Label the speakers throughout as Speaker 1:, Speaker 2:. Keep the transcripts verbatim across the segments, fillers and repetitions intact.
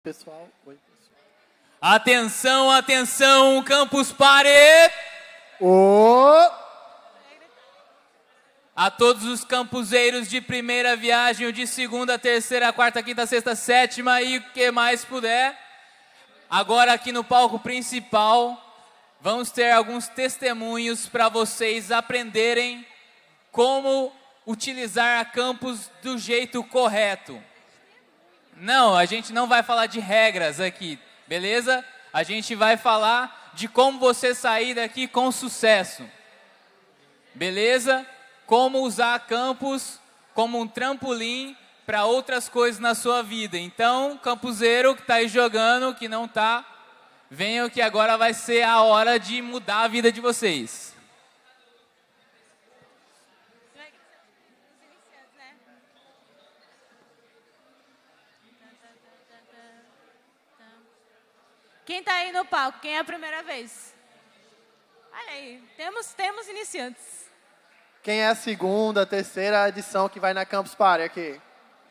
Speaker 1: Pessoal, oi, pessoal.
Speaker 2: Atenção, atenção, Campus Party!
Speaker 1: Oh!
Speaker 2: A todos os campuseiros de primeira viagem, o de segunda, terceira, quarta, quinta, sexta, sétima e o que mais puder. Agora aqui no palco principal, vamos ter alguns testemunhos para vocês aprenderem como utilizar a campus do jeito correto. Não, a gente não vai falar de regras aqui, beleza? A gente vai falar de como você sair daqui com sucesso, beleza? Como usar a campus como um trampolim para outras coisas na sua vida. Então, campuseiro que está aí jogando, que não está, venham que agora vai ser a hora de mudar a vida de vocês.
Speaker 3: Quem está aí no palco? Quem é a primeira vez? Olha aí, temos, temos iniciantes.
Speaker 1: Quem é a segunda, terceira edição que vai na Campus Party aqui?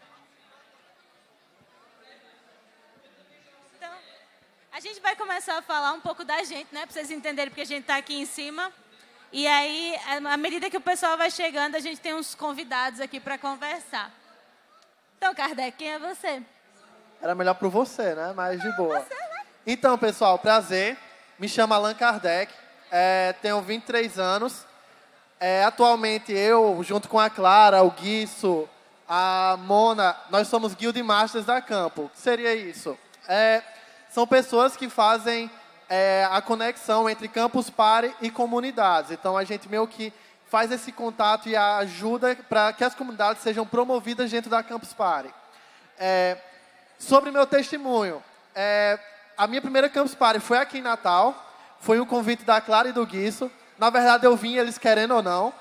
Speaker 3: Então, a gente vai começar a falar um pouco da gente, né? Para vocês entenderem porque a gente está aqui em cima. E aí, à medida que o pessoal vai chegando, a gente tem uns convidados aqui para conversar. Então, Kardec, quem é você?
Speaker 1: Era melhor para você, né? Mas de boa.
Speaker 3: Você, né?
Speaker 1: Então, pessoal, prazer. Me chamo Allan Kardec. É, tenho vinte e três anos. É, atualmente, eu, junto com a Clara, o Guiço, a Mona, nós somos Guild Masters da Campo. O que seria isso? É, são pessoas que fazem é, a conexão entre Campus Party e comunidades. Então, a gente meio que faz esse contato e ajuda para que as comunidades sejam promovidas dentro da Campus Party. É, sobre meu testemunho, é, a minha primeira Campus Party foi aqui em Natal. Foi um convite da Clara e do Guiço. Na verdade, eu vim, eles querendo ou não.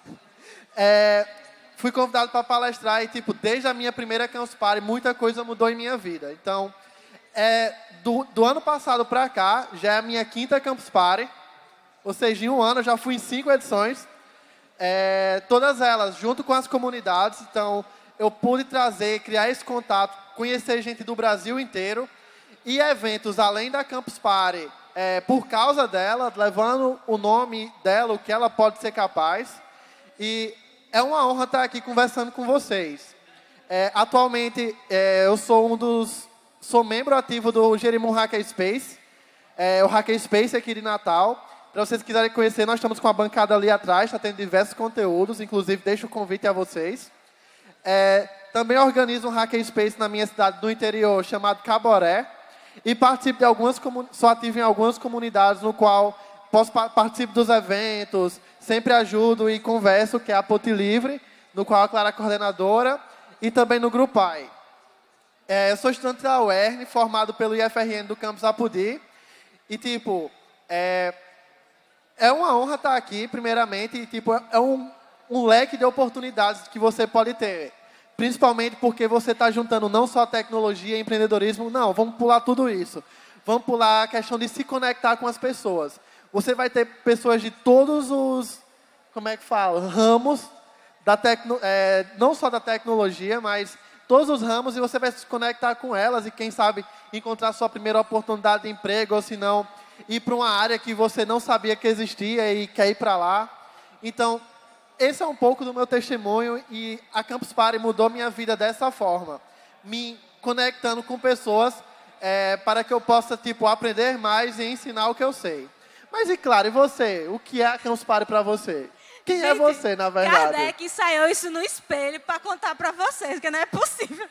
Speaker 1: É, fui convidado para palestrar e, tipo, desde a minha primeira Campus Party, muita coisa mudou em minha vida. Então, é, do, do ano passado para cá, já é a minha quinta Campus Party. Ou seja, em um ano eu já fui em cinco edições. É, todas elas junto com as comunidades. Então, eu pude trazer, criar esse contato, conhecer gente do Brasil inteiro. E eventos além da Campus Party, é, por causa dela, levando o nome dela, o que ela pode ser capaz. E é uma honra estar aqui conversando com vocês. É, atualmente, é, eu sou um dos... Sou membro ativo do Jerimum Hackerspace, é, o Hackerspace aqui de Natal. Para vocês quiserem conhecer, nós estamos com a bancada ali atrás, está tendo diversos conteúdos, inclusive deixo o convite a vocês. É, também organizo um Hackerspace na minha cidade do interior, chamado Caboré. E participo de algumas, sou ativo em algumas comunidades, no qual posso, participo dos eventos, sempre ajudo e converso, que é a Ponte Livre, no qual a Clara é coordenadora, e também no Grupai. É, eu sou estudante da U E R N, formado pelo I F R N do Campus Apodi, e, tipo, é, é uma honra estar aqui, primeiramente, e, tipo, é um, um leque de oportunidades que você pode ter. Principalmente porque você está juntando não só tecnologia e empreendedorismo, não, vamos pular tudo isso. Vamos pular a questão de se conectar com as pessoas. Você vai ter pessoas de todos os, como é que fala, ramos, da tecno, é, não só da tecnologia, mas todos os ramos, e você vai se conectar com elas e, quem sabe, encontrar sua primeira oportunidade de emprego, ou se não, ir para uma área que você não sabia que existia e quer ir para lá. Então, esse é um pouco do meu testemunho e a Campus Party mudou minha vida dessa forma, me conectando com pessoas é, para que eu possa, tipo, aprender mais e ensinar o que eu sei. Mas, e claro, e você? O que é a Campus Party para você? Quem Gente, é você, na verdade?
Speaker 3: Kardec ensaiou isso no espelho para contar para vocês, que não é possível.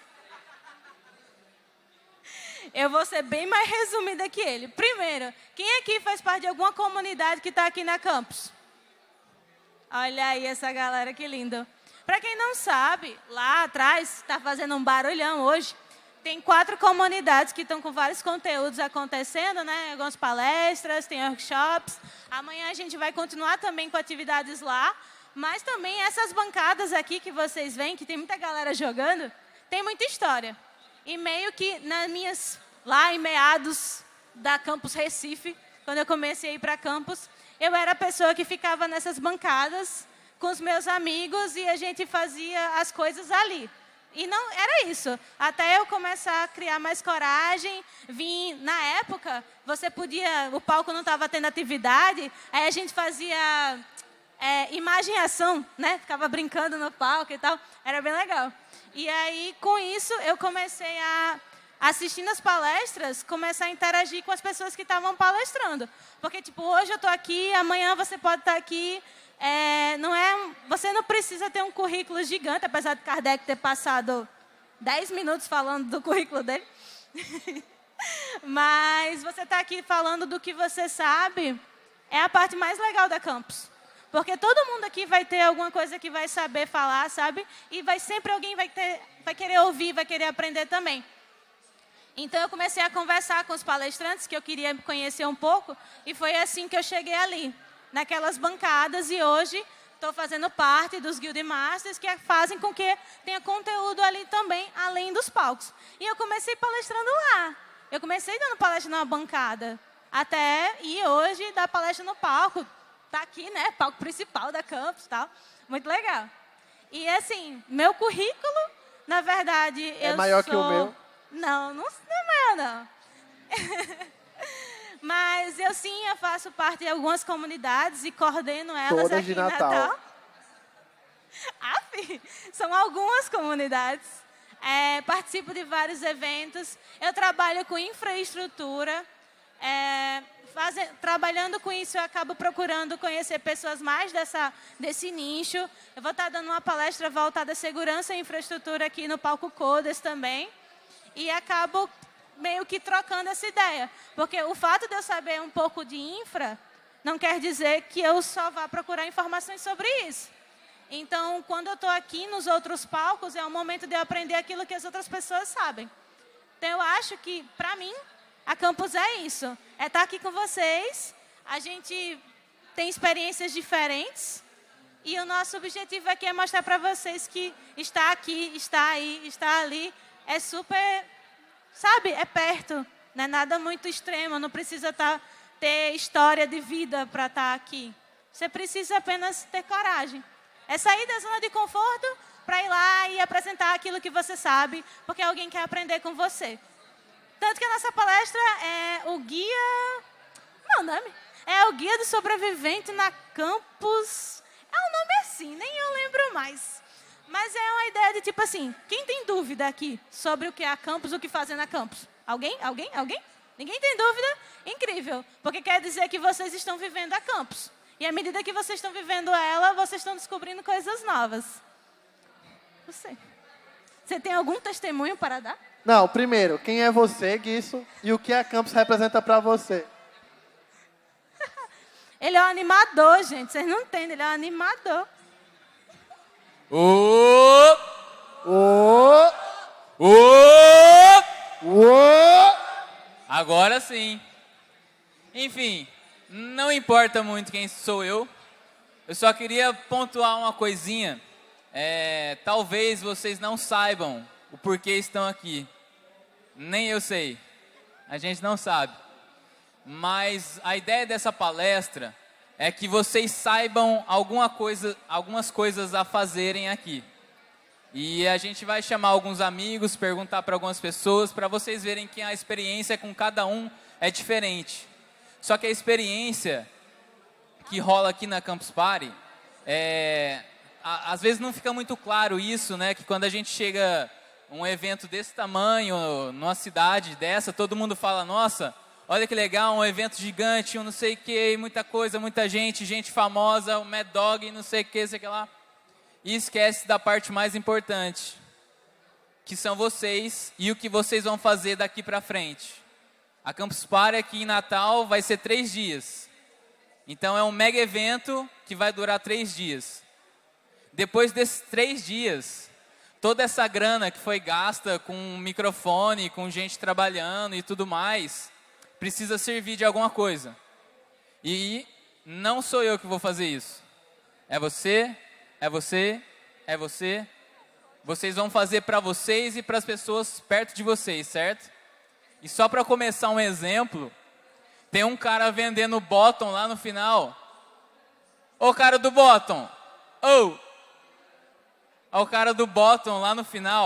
Speaker 3: Eu vou ser bem mais resumida que ele. Primeiro, quem aqui faz parte de alguma comunidade que está aqui na Campus? Olha aí essa galera, que lindo. Para quem não sabe, lá atrás, está fazendo um barulhão hoje, tem quatro comunidades que estão com vários conteúdos acontecendo, né? Algumas palestras, tem workshops. Amanhã a gente vai continuar também com atividades lá, mas também essas bancadas aqui que vocês veem, que tem muita galera jogando, tem muita história. E meio que nas minhas, lá em meados da Campus Recife, quando eu comecei a ir para campus, eu era a pessoa que ficava nessas bancadas com os meus amigos e a gente fazia as coisas ali. E não era isso. Até eu começar a criar mais coragem, vim, na época, você podia, o palco não estava tendo atividade, aí a gente fazia é, imagem e ação, né? Ficava brincando no palco e tal, era bem legal. E aí, com isso, eu comecei a, assistindo as palestras, começar a interagir com as pessoas que estavam palestrando. Porque, tipo, hoje eu estou aqui, amanhã você pode estar aqui. É, não é, você não precisa ter um currículo gigante, apesar de Kardec ter passado dez minutos falando do currículo dele. Mas você está aqui falando do que você sabe, é a parte mais legal da campus. Porque todo mundo aqui vai ter alguma coisa que vai saber falar, sabe? E vai sempre alguém vai, ter, vai querer ouvir, vai querer aprender também. Então, eu comecei a conversar com os palestrantes, que eu queria conhecer um pouco, e foi assim que eu cheguei ali, naquelas bancadas, e hoje estou fazendo parte dos Guild Masters, que fazem com que tenha conteúdo ali também, além dos palcos. E eu comecei palestrando lá. Eu comecei dando palestra numa bancada, até e hoje dar palestra no palco. Está aqui, né? Palco principal da campus e tal. Muito legal. E, assim, meu currículo, na verdade,
Speaker 1: é
Speaker 3: eu
Speaker 1: maior
Speaker 3: sou...
Speaker 1: que o meu?
Speaker 3: Não, não, não é maior, não. Mas eu, sim, eu faço parte de algumas comunidades e coordeno elas
Speaker 1: Todas
Speaker 3: aqui
Speaker 1: de
Speaker 3: em
Speaker 1: Natal.
Speaker 3: Natal. Ah, filho, são algumas comunidades. É, participo de vários eventos. Eu trabalho com infraestrutura. É, faz, trabalhando com isso, eu acabo procurando conhecer pessoas mais dessa, desse nicho. Eu vou estar dando uma palestra voltada à segurança e infraestrutura aqui no Palco Codas também. E acabo meio que trocando essa ideia. Porque o fato de eu saber um pouco de infra não quer dizer que eu só vá procurar informações sobre isso. Então, quando eu estou aqui nos outros palcos, é o momento de eu aprender aquilo que as outras pessoas sabem. Então, eu acho que, para mim, a campus é isso. É estar aqui com vocês, a gente tem experiências diferentes, e o nosso objetivo aqui é mostrar para vocês que está aqui, está aí, está ali, é super, sabe, é perto. Não é nada muito extremo, não precisa tá, ter história de vida para estar aqui. Você precisa apenas ter coragem. É sair da zona de conforto para ir lá e apresentar aquilo que você sabe, porque alguém quer aprender com você. Tanto que a nossa palestra é o guia... Não, nome? É o guia do sobrevivente na campus... É um nome assim, nem eu lembro mais. Mas é uma ideia de tipo assim, quem tem dúvida aqui sobre o que é a campus, o que fazer na campus? Alguém? Alguém? Alguém? Ninguém tem dúvida? Incrível, porque quer dizer que vocês estão vivendo a campus. E à medida que vocês estão vivendo ela, vocês estão descobrindo coisas novas. Você. Você tem algum testemunho para dar?
Speaker 1: Não, primeiro, quem é você, Guiço, e o que a campus representa para você?
Speaker 3: Ele é um animador, gente. Vocês não entendem, ele é um animador.
Speaker 2: Ô!
Speaker 1: Ô!
Speaker 2: Ô!
Speaker 1: Ô!
Speaker 2: Agora sim. Enfim, não importa muito quem sou eu. Eu só queria pontuar uma coisinha. É, talvez vocês não saibam o porquê estão aqui. Nem eu sei. A gente não sabe. Mas a ideia dessa palestra é que vocês saibam alguma coisa, algumas coisas a fazerem aqui. E a gente vai chamar alguns amigos, perguntar para algumas pessoas, para vocês verem que a experiência com cada um é diferente. Só que a experiência que rola aqui na Campus Party, é, a, às vezes não fica muito claro isso, né? Que quando a gente chega a um evento desse tamanho, numa cidade dessa, todo mundo fala, nossa, olha que legal, um evento gigante, um não sei o que, muita coisa, muita gente, gente famosa, o Mad Dog, não sei o que, sei o que lá. E esquece da parte mais importante, que são vocês e o que vocês vão fazer daqui para frente. A Campus Party aqui em Natal vai ser três dias. Então é um mega evento que vai durar três dias. Depois desses três dias, toda essa grana que foi gasta com microfone, com gente trabalhando e tudo mais, precisa servir de alguma coisa. E não sou eu que vou fazer isso. É você, é você, é você. Vocês vão fazer para vocês e para as pessoas perto de vocês, certo? E só para começar um exemplo, tem um cara vendendo bottom lá no final. Ô cara do bottom, ô! Oh. O cara do bottom lá no final.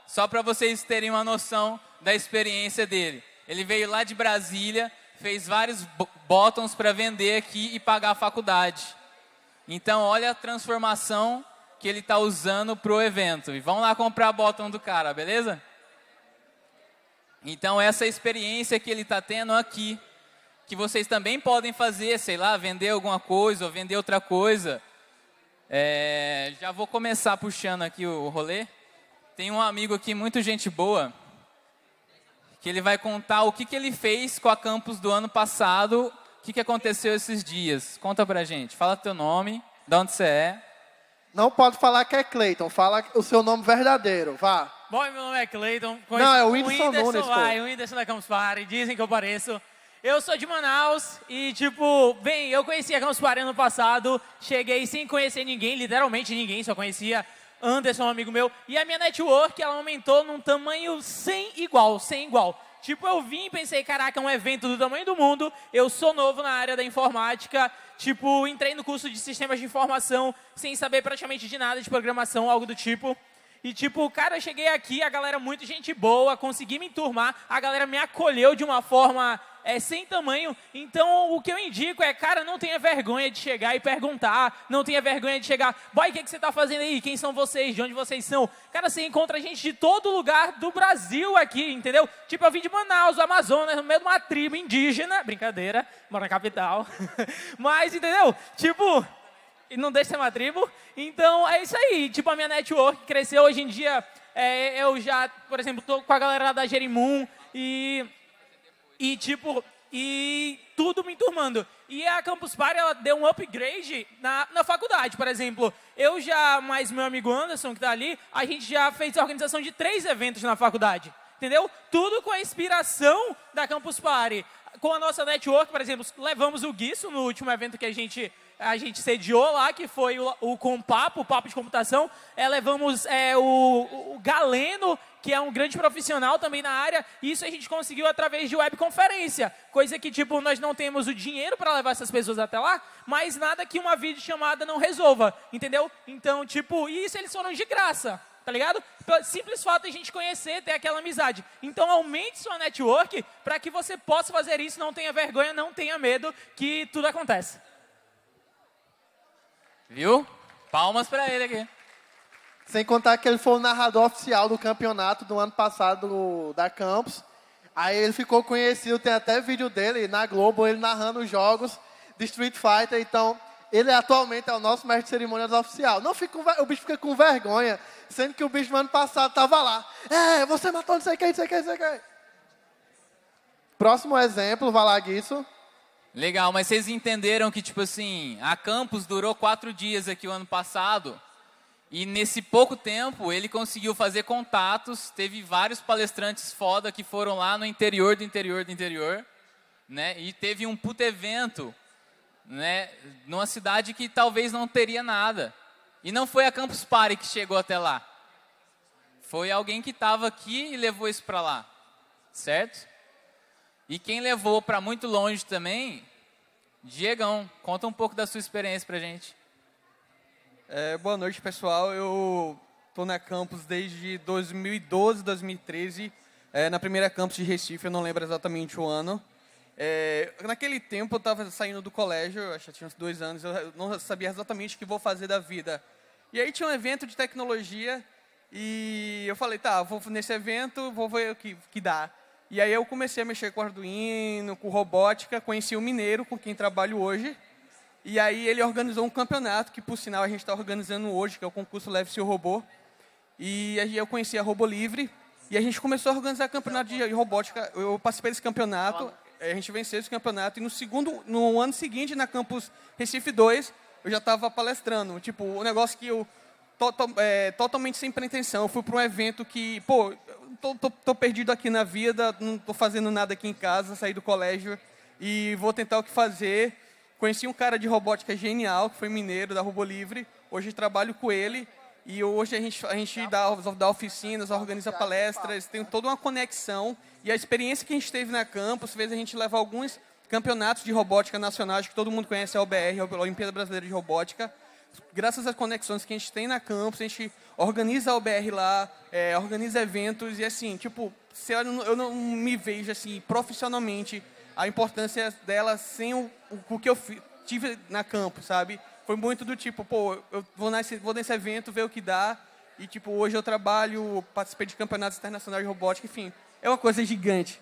Speaker 2: só para vocês terem uma noção da experiência dele. Ele veio lá de Brasília, fez vários bottoms para vender aqui e pagar a faculdade. Então, olha a transformação que ele está usando para o evento. E vão lá comprar bottom do cara, beleza? Então, essa experiência que ele está tendo aqui, que vocês também podem fazer, sei lá, vender alguma coisa ou vender outra coisa. É, já vou começar puxando aqui o rolê. Tem um amigo aqui, muito gente boa, que ele vai contar o que, que ele fez com a campus do ano passado, o que, que aconteceu esses dias. Conta pra gente, fala teu nome, de onde você é.
Speaker 1: Não pode falar que é Cleiton, fala o seu nome verdadeiro, vá.
Speaker 4: Bom, meu nome é Cleiton.
Speaker 1: Não, é o Whindersson Nunes,
Speaker 4: pô. O Whindersson da Campus Party, dizem que eu pareço. Eu sou de Manaus e, tipo, bem, eu conheci a Campus Party ano passado, cheguei sem conhecer ninguém, literalmente ninguém, só conhecia Anderson, um amigo meu, e a minha network, ela aumentou num tamanho sem igual, sem igual. Tipo, eu vim e pensei, caraca, é um evento do tamanho do mundo, eu sou novo na área da informática, tipo, entrei no curso de sistemas de informação sem saber praticamente de nada de programação, algo do tipo. E, tipo, cara, eu cheguei aqui, a galera muito gente boa, consegui me enturmar, a galera me acolheu de uma forma é, sem tamanho. Então, o que eu indico é, cara, não tenha vergonha de chegar e perguntar, não tenha vergonha de chegar, boy, o que, que você tá fazendo aí? Quem são vocês? De onde vocês são? Cara, você encontra gente de todo lugar do Brasil aqui, entendeu? Tipo, eu vim de Manaus, do Amazonas, no meio de uma tribo indígena, brincadeira, moro na capital. Mas, entendeu? Tipo... E não deixa ser uma tribo. Então, é isso aí. Tipo, a minha network cresceu. Hoje em dia, é, eu já, por exemplo, tô com a galera lá da Jerimum e, e, tipo, e tudo me enturmando. E a Campus Party, ela deu um upgrade na, na faculdade. Por exemplo, eu já, mais meu amigo Anderson, que tá ali, a gente já fez a organização de três eventos na faculdade. Entendeu? Tudo com a inspiração da Campus Party. Com a nossa network, por exemplo, levamos o Guiço no último evento que a gente... a gente sediou lá, que foi o, o Compapo, o Papo de Computação. É, levamos é, o, o Galeno, que é um grande profissional também na área. E isso a gente conseguiu através de webconferência. Coisa que, tipo, nós não temos o dinheiro para levar essas pessoas até lá, mas nada que uma videochamada não resolva, entendeu? Então, tipo, isso eles foram de graça, tá ligado? Pelo simples fato de a gente conhecer, ter aquela amizade. Então, aumente sua network para que você possa fazer isso, não tenha vergonha, não tenha medo, que tudo acontece.
Speaker 2: Viu? Palmas pra ele aqui.
Speaker 1: Sem contar que ele foi o narrador oficial do campeonato do ano passado do, da Campus. Aí ele ficou conhecido, tem até vídeo dele na Globo, ele narrando os jogos de Street Fighter. Então, ele atualmente é o nosso mestre de cerimônias oficial. Não fica, o bicho fica com vergonha, sendo que o bicho no ano passado estava lá. É, você matou não sei quem, não sei quem, não sei quem. Próximo exemplo, vai lá, Guiço.
Speaker 2: Legal, mas vocês entenderam que, tipo assim, a Campus durou quatro dias aqui o ano passado e nesse pouco tempo ele conseguiu fazer contatos, teve vários palestrantes foda que foram lá no interior do interior do interior, né? E teve um puto evento, né? Numa cidade que talvez não teria nada. E não foi a Campus Party que chegou até lá. Foi alguém que estava aqui e levou isso para lá, certo? E quem levou para muito longe também, Diegão, conta um pouco da sua experiência pra gente.
Speaker 5: É, boa noite, pessoal. Eu estou na Campus desde dois mil e doze, dois mil e treze, é, na primeira Campus de Recife, eu não lembro exatamente o ano. É, naquele tempo eu estava saindo do colégio, eu acho que tinha uns dois anos, eu não sabia exatamente o que vou fazer da vida. E aí tinha um evento de tecnologia e eu falei, tá, vou nesse evento, vou ver o que, que dá. E aí eu comecei a mexer com Arduino, com robótica, conheci o Mineiro, com quem trabalho hoje. E aí ele organizou um campeonato, que por sinal a gente está organizando hoje, que é o concurso Leve Seu Robô. E aí eu conheci a Robô Livre, e a gente começou a organizar campeonato de robótica. Eu participei desse campeonato, a gente venceu esse campeonato, e no, segundo, no ano seguinte, na Campus Recife dois, eu já estava palestrando. Tipo, um negócio que eu, to, to, é, totalmente sem pretensão, eu fui para um evento que, pô... Tô, tô, tô perdido aqui na vida, não tô fazendo nada aqui em casa, saí do colégio e vou tentar o que fazer. Conheci um cara de robótica genial, que foi mineiro, da Robô Livre. Hoje trabalho com ele e hoje a gente, a gente dá, dá oficinas, organiza palestras, tem toda uma conexão. E a experiência que a gente teve na Campus fez a gente levar alguns campeonatos de robótica nacionais, que todo mundo conhece, a O B R, a Olimpíada Brasileira de Robótica. graças às conexões que a gente tem na campus, a gente organiza a O B R lá, é, organiza eventos e assim, tipo, se eu, não, eu não me vejo assim, profissionalmente, a importância dela sem o, o, o que eu fi, tive na campus, sabe? Foi muito do tipo, pô, eu vou nesse, vou nesse evento, ver o que dá, e tipo, hoje eu trabalho, participei de campeonatos internacionais de robótica, enfim, é uma coisa gigante.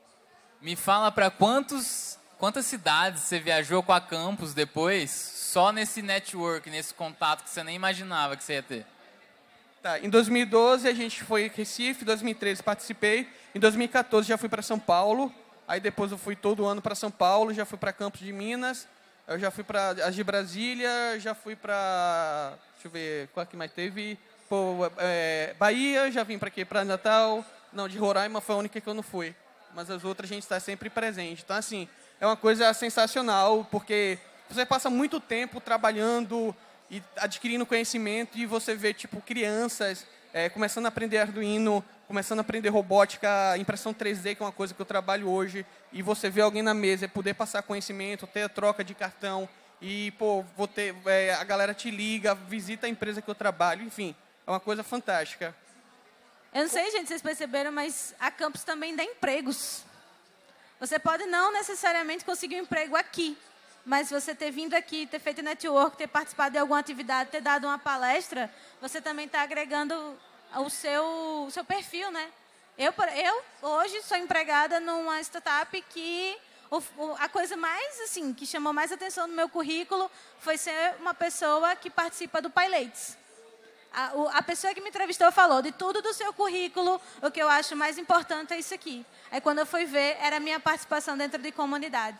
Speaker 2: Me fala para quantos, quantas cidades você viajou com a campus depois, só nesse network, nesse contato que você nem imaginava que você ia ter?
Speaker 5: Tá, em dois mil e doze a gente foi em Recife, em dois mil e treze participei, em dois mil e quatorze já fui para São Paulo, aí depois eu fui todo ano para São Paulo, já fui para Campos de Minas, eu já fui para as de Brasília, já fui para, deixa eu ver, qual que mais teve? Pô, é, Bahia, já vim para aqui, para Natal, não, de Roraima foi a única que eu não fui, mas as outras a gente está sempre presente. Então, assim, é uma coisa sensacional, porque você passa muito tempo trabalhando e adquirindo conhecimento e você vê, tipo, crianças é, começando a aprender Arduino, começando a aprender robótica, impressão três D, que é uma coisa que eu trabalho hoje, e você vê alguém na mesa e poder passar conhecimento, ter a troca de cartão, e, pô, vou ter, é, a galera te liga, visita a empresa que eu trabalho, enfim, é uma coisa fantástica.
Speaker 3: Eu não sei, gente, se vocês perceberam, mas a campus também dá empregos. Você pode não necessariamente conseguir um emprego aqui, mas você ter vindo aqui, ter feito network, ter participado de alguma atividade, ter dado uma palestra, você também está agregando o seu, o seu perfil, né? Eu, eu, hoje, sou empregada numa startup que o, o, a coisa mais, assim, que chamou mais atenção no meu currículo foi ser uma pessoa que participa do PyLates. A, o, a pessoa que me entrevistou falou, de tudo do seu currículo, o que eu acho mais importante é isso aqui. Aí, quando eu fui ver, era a minha participação dentro de comunidade.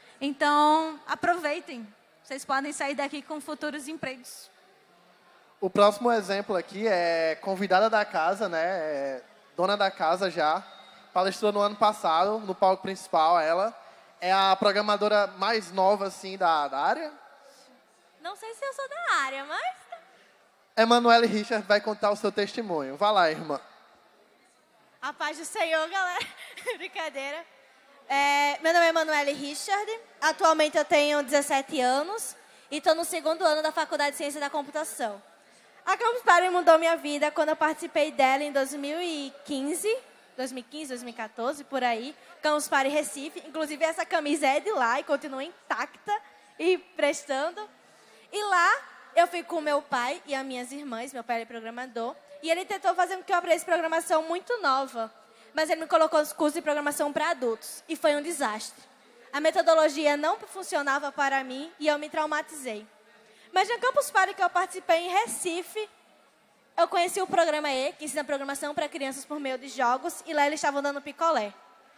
Speaker 3: Então, aproveitem. Vocês podem sair daqui com futuros empregos.
Speaker 1: O próximo exemplo aqui é convidada da casa, né? É dona da casa já. Palestrou no ano passado, no palco principal, ela. É a programadora mais nova, assim, da, da área.
Speaker 6: Não sei se eu sou da área, mas...
Speaker 1: Emanuele Richard vai contar o seu testemunho. Vai lá, irmã.
Speaker 6: A paz do Senhor, galera. Brincadeira. É, meu nome é Emanuele Richard. Atualmente eu tenho dezessete anos e estou no segundo ano da Faculdade de Ciência da Computação. A Campus Party mudou minha vida quando eu participei dela em dois mil e quinze, dois mil e quinze, dois mil e quatorze, por aí. Campus Party Recife. Inclusive, essa camisa é de lá e continua intacta e prestando. E lá... eu fui com meu pai e as minhas irmãs, meu pai é programador, e ele tentou fazer com que eu aprendesse programação muito nova, mas ele me colocou nos cursos de programação para adultos, e foi um desastre. A metodologia não funcionava para mim e eu me traumatizei. Mas na Campus Party que eu participei em Recife, eu conheci o programa E, que ensina programação para crianças por meio de jogos, e lá eles estavam dando picolé.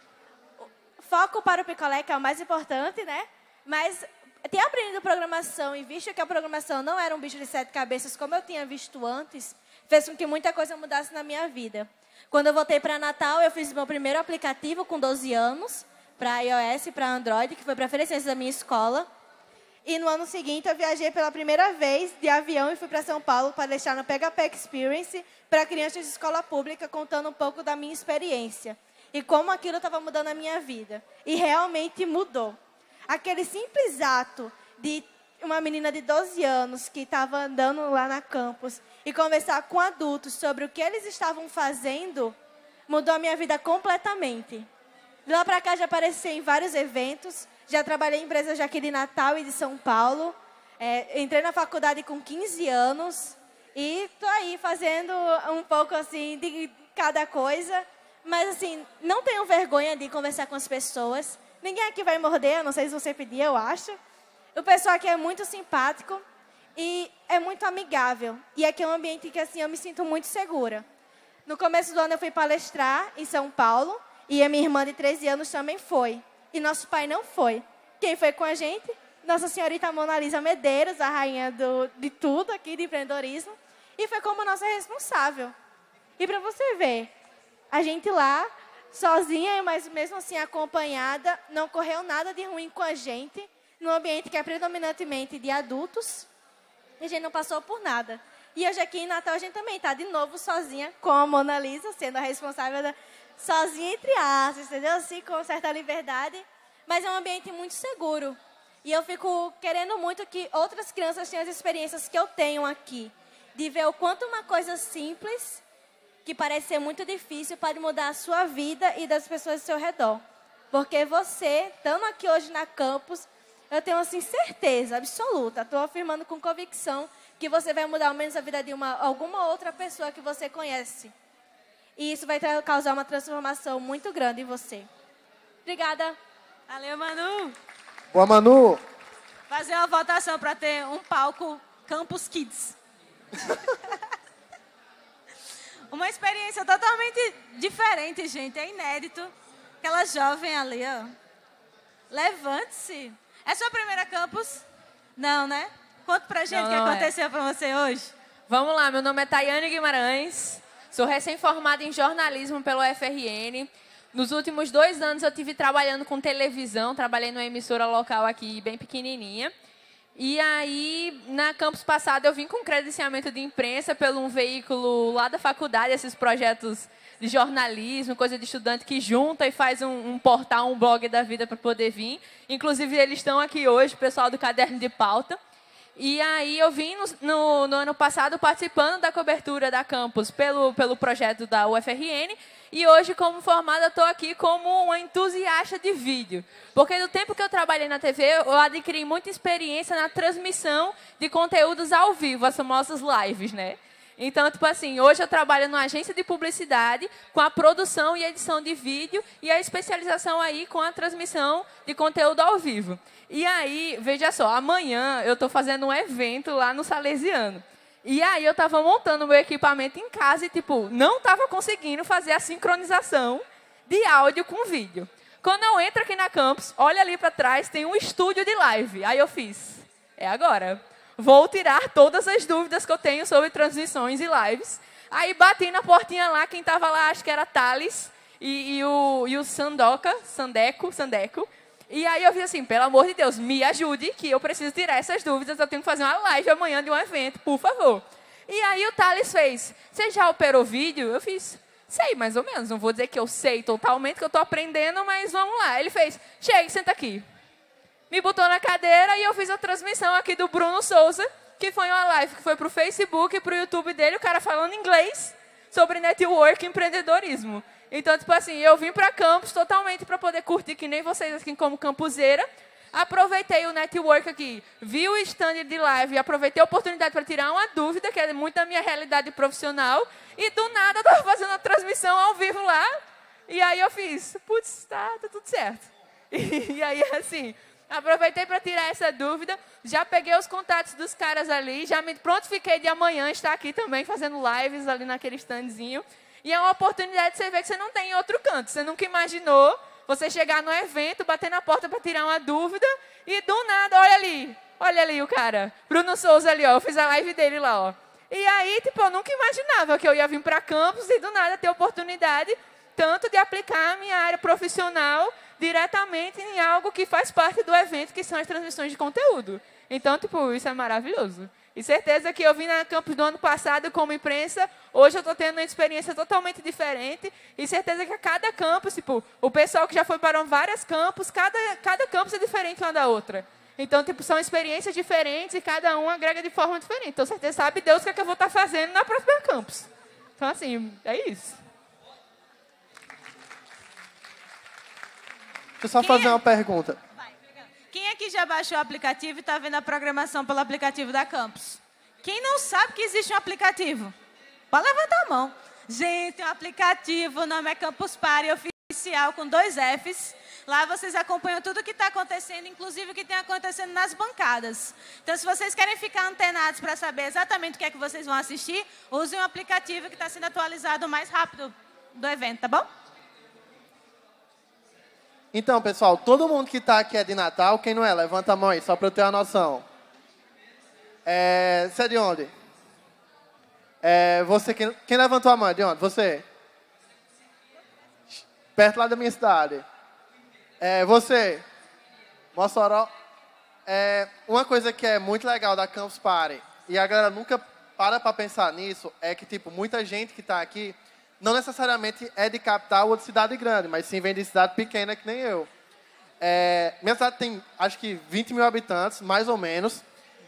Speaker 6: Foco para o picolé, que é o mais importante, né? Mas... ter aprendido programação e visto que a programação não era um bicho de sete cabeças como eu tinha visto antes, fez com que muita coisa mudasse na minha vida. Quando eu voltei para Natal, eu fiz meu primeiro aplicativo com doze anos, para iOS e para Android, que foi para oferecer da minha escola. E no ano seguinte, eu viajei pela primeira vez de avião e fui para São Paulo para deixar no P H P Experience para crianças de escola pública, contando um pouco da minha experiência e como aquilo estava mudando a minha vida. E realmente mudou. Aquele simples ato de uma menina de doze anos que estava andando lá na campus e conversar com adultos sobre o que eles estavam fazendo, mudou a minha vida completamente. De lá para cá já apareci em vários eventos, já trabalhei em empresas aqui de Natal e de São Paulo, é, entrei na faculdade com quinze anos e estou aí fazendo um pouco assim de cada coisa, mas assim, não tenho vergonha de conversar com as pessoas. Ninguém aqui vai morder, a não sei se você pedir, eu acho. O pessoal aqui é muito simpático e é muito amigável. E aqui é um ambiente que assim, eu me sinto muito segura. No começo do ano eu fui palestrar em São Paulo e a minha irmã de treze anos também foi. E nosso pai não foi. Quem foi com a gente? Nossa Senhorita Mona Lisa Medeiros, a rainha do, de tudo aqui, de empreendedorismo. E foi como nossa responsável. E para você ver, a gente lá... sozinha, mas mesmo assim acompanhada, não correu nada de ruim com a gente, num ambiente que é predominantemente de adultos, e a gente não passou por nada. E hoje aqui em Natal a gente também está de novo sozinha com a Mona Lisa, sendo a responsável da, sozinha entre aspas, entendeu? Assim, com certa liberdade, mas é um ambiente muito seguro. E eu fico querendo muito que outras crianças tenham as experiências que eu tenho aqui. De ver o quanto uma coisa simples, que parece ser muito difícil, pode mudar a sua vida e das pessoas ao seu redor. Porque você, estando aqui hoje na campus, eu tenho assim, certeza absoluta, estou afirmando com convicção, que você vai mudar ao menos a vida de uma, alguma outra pessoa que você conhece. E isso vai tra- causar uma transformação muito grande em você. Obrigada.
Speaker 3: Valeu, Manu.
Speaker 1: Boa, Manu.
Speaker 3: Fazer uma votação para ter um palco Campus Kids. Uma experiência totalmente diferente, gente. É inédito. Aquela jovem ali, ó. Levante-se. É sua primeira campus? Não, né? Conta pra gente o que
Speaker 7: Não, não é.
Speaker 3: aconteceu pra você hoje.
Speaker 7: Vamos lá, meu nome é Tayane Guimarães, sou recém-formada em jornalismo pelo U F R N. Nos últimos dois anos eu tive trabalhando com televisão, trabalhei numa emissora local aqui bem pequenininha. E aí, na campus passada, eu vim com credenciamento de imprensa pelo um veículo lá da faculdade, esses projetos de jornalismo, coisa de estudante que junta e faz um, um portal, um blog da vida para poder vir. Inclusive, eles estão aqui hoje, o pessoal do Caderno de Pauta. E aí eu vim no, no, no ano passado participando da cobertura da campus pelo, pelo projeto da U F R N. E hoje, como formada, estou aqui como uma entusiasta de vídeo. Porque no tempo que eu trabalhei na T V, eu adquiri muita experiência na transmissão de conteúdos ao vivo, as famosas lives, né? Então, tipo assim, hoje eu trabalho numa agência de publicidade com a produção e edição de vídeo e a especialização aí com a transmissão de conteúdo ao vivo. E aí, veja só, amanhã eu estou fazendo um evento lá no Salesiano. E aí eu estava montando o meu equipamento em casa e, tipo, não estava conseguindo fazer a sincronização de áudio com vídeo. Quando eu entro aqui na campus, olha ali para trás, tem um estúdio de live. Aí eu fiz, é agora. Vou tirar todas as dúvidas que eu tenho sobre transmissões e lives. Aí bati na portinha lá, quem estava lá, acho que era Thales e, e, o, e o Sandoca, Sandeco, Sandeco. E aí eu fiz assim, pelo amor de Deus, me ajude, que eu preciso tirar essas dúvidas, eu tenho que fazer uma live amanhã de um evento, por favor. E aí o Thales fez, você já operou vídeo? Eu fiz, sei mais ou menos, não vou dizer que eu sei totalmente, que eu estou aprendendo, mas vamos lá. Ele fez, chega, senta aqui. Me botou na cadeira e eu fiz a transmissão aqui do Bruno Souza, que foi uma live que foi para o Facebook e para o YouTube dele, o cara falando inglês sobre network e empreendedorismo. Então, tipo assim, eu vim para campus totalmente para poder curtir, que nem vocês aqui como campuseira. Aproveitei o network aqui, vi o stand de live, aproveitei a oportunidade para tirar uma dúvida, que é muito da minha realidade profissional, e do nada eu estava fazendo a transmissão ao vivo lá, e aí eu fiz, putz, tá, tá tudo certo. E, e aí, assim, aproveitei para tirar essa dúvida, já peguei os contatos dos caras ali, já me prontifiquei de amanhã estar aqui também fazendo lives ali naquele standzinho. E é uma oportunidade de você ver que você não tem em outro canto. Você nunca imaginou você chegar no evento, bater na porta para tirar uma dúvida e do nada, olha ali, olha ali o cara, Bruno Souza ali, ó, eu fiz a live dele lá, ó. E aí, tipo, eu nunca imaginava que eu ia vir para campus e do nada ter oportunidade tanto de aplicar a minha área profissional diretamente em algo que faz parte do evento, que são as transmissões de conteúdo. Então, tipo, isso é maravilhoso. E certeza que eu vim na campus do ano passado como imprensa, hoje eu estou tendo uma experiência totalmente diferente. E certeza que a cada campus, tipo, o pessoal que já foi para vários campos, cada, cada campus é diferente uma da outra. Então, tipo, são experiências diferentes e cada um agrega de forma diferente. Então, certeza sabe Deus o que, é que eu vou estar fazendo na próxima campus. Então, assim, é isso.
Speaker 1: Deixa eu só fazer uma pergunta.
Speaker 3: Quem aqui já baixou o aplicativo e está vendo a programação pelo aplicativo da Campus? Quem não sabe que existe um aplicativo? Pode levantar a mão. Gente, um aplicativo, o nome é Campus Party Oficial, com dois Fs. Lá vocês acompanham tudo o que está acontecendo, inclusive o que tem acontecendo nas bancadas. Então, se vocês querem ficar antenados para saber exatamente o que é que vocês vão assistir, usem um aplicativo que está sendo atualizado o mais rápido do evento, tá bom?
Speaker 1: Então, pessoal, todo mundo que está aqui é de Natal. Quem não é? Levanta a mão aí, só para eu ter uma noção. É, você é de onde? É, você, quem, quem levantou a mão? É de onde? Você? Perto lá da minha cidade. É, você? Mossoró. É, uma coisa que é muito legal da Campus Party, e a galera nunca para para pensar nisso, é que, tipo, muita gente que está aqui não necessariamente é de capital ou de cidade grande, mas sim vem de cidade pequena que nem eu. É, minha cidade tem, acho que, vinte mil habitantes, mais ou menos.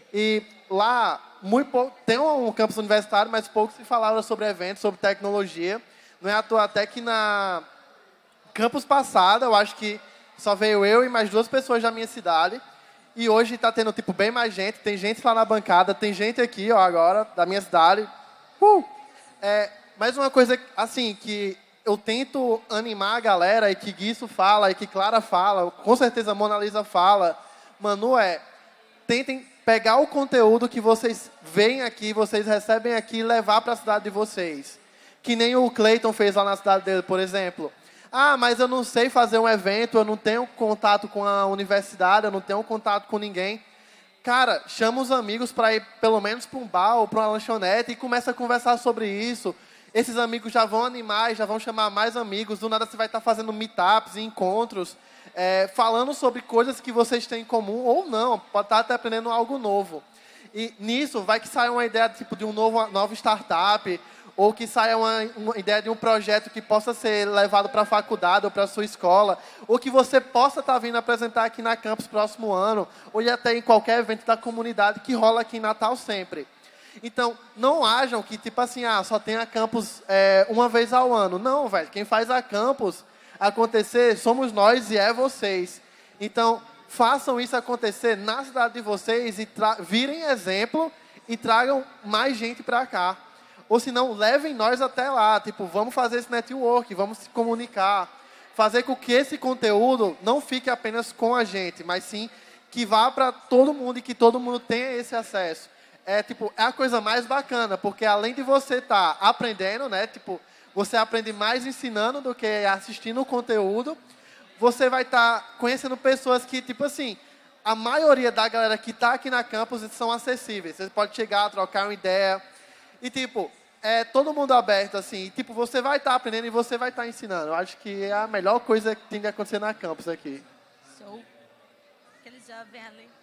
Speaker 1: E lá, muito pouco, tem um campus universitário, mas pouco se falava sobre eventos, sobre tecnologia. Não é à toa até que na campus passada, eu acho que só veio eu e mais duas pessoas da minha cidade. E hoje está tendo, tipo, bem mais gente. Tem gente lá na bancada, tem gente aqui, ó, agora, da minha cidade. Uh! É, mais uma coisa, assim, que eu tento animar a galera, e que Guiço fala, e que Clara fala, com certeza a Mona Lisa fala, Manu, é, tentem pegar o conteúdo que vocês veem aqui, vocês recebem aqui, e levar para a cidade de vocês. Que nem o Cleiton fez lá na cidade dele, por exemplo. Ah, mas eu não sei fazer um evento, eu não tenho contato com a universidade, eu não tenho contato com ninguém. Cara, chama os amigos para ir pelo menos para um bar ou para uma lanchonete e começa a conversar sobre isso. Esses amigos já vão animar, já vão chamar mais amigos. Do nada você vai estar fazendo meetups e encontros, é, falando sobre coisas que vocês têm em comum ou não. Pode estar até aprendendo algo novo. E nisso vai que saia uma ideia tipo, de um novo, nova startup, ou que saia uma, uma ideia de um projeto que possa ser levado para a faculdade ou para a sua escola, ou que você possa estar vindo apresentar aqui na Campus próximo ano, ou até em qualquer evento da comunidade que rola aqui em Natal sempre. Então, não ajam que, tipo assim, ah, só tem a Campus é, uma vez ao ano. Não, velho, quem faz a Campus acontecer somos nós e é vocês. Então, façam isso acontecer na cidade de vocês e virem exemplo e tragam mais gente para cá. Ou se não, levem nós até lá. Tipo, vamos fazer esse network, vamos se comunicar. Fazer com que esse conteúdo não fique apenas com a gente, mas sim que vá para todo mundo e que todo mundo tenha esse acesso. É, tipo, é a coisa mais bacana, porque além de você estar tá aprendendo, né? Tipo, você aprende mais ensinando do que assistindo o conteúdo. Você vai estar tá conhecendo pessoas que, tipo assim, a maioria da galera que está aqui na campus são acessíveis. Você pode chegar, trocar uma ideia. E, tipo, é todo mundo aberto, assim. E, tipo, você vai estar tá aprendendo e você vai estar tá ensinando. Eu acho que é a melhor coisa que tem que acontecer na campus aqui.
Speaker 3: Show. Aquele jovem ali.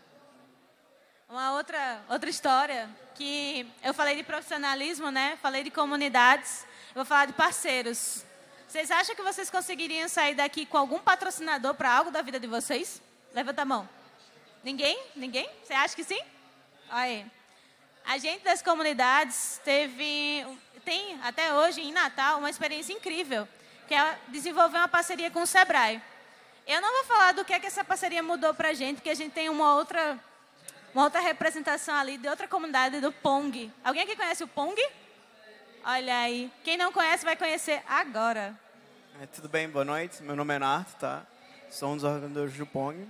Speaker 3: Uma outra, outra história, que eu falei de profissionalismo, né? Falei de comunidades. Eu vou falar de parceiros. Vocês acham que vocês conseguiriam sair daqui com algum patrocinador para algo da vida de vocês? Levanta a mão. Ninguém? Ninguém? Você acha que sim? Olha aí. A gente das comunidades teve, tem até hoje em Natal uma experiência incrível, que é desenvolver uma parceria com o Sebrae. Eu não vou falar do que é que essa parceria mudou para a gente, porque a gente tem uma outra, uma outra representação ali de outra comunidade, do Pong. Alguém aqui conhece o Pong? Olha aí. Quem não conhece vai conhecer agora.
Speaker 8: É, tudo bem, boa noite. Meu nome é Narto, tá? Sou um dos organizadores do Pong.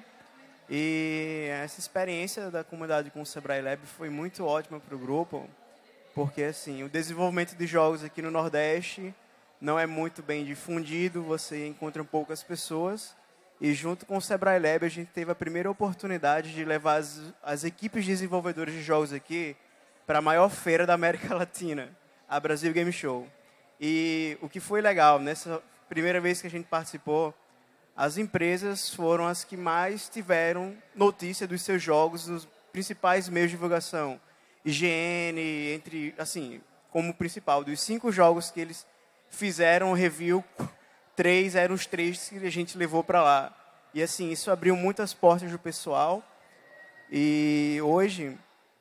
Speaker 8: E essa experiência da comunidade com o Sebrae Lab foi muito ótima para o grupo, porque assim, o desenvolvimento de jogos aqui no Nordeste não é muito bem difundido, você encontra poucas pessoas, e junto com o Sebrae Lab a gente teve a primeira oportunidade de levar as, as equipes de desenvolvedores de jogos aqui para a maior feira da América Latina, a Brasil Game Show. E o que foi legal, nessa primeira vez que a gente participou, as empresas foram as que mais tiveram notícia dos seus jogos nos principais meios de divulgação. I G N, entre, assim, como principal. Dos cinco jogos que eles fizeram review, três eram os três que a gente levou para lá. E, assim, isso abriu muitas portas do pessoal. E hoje,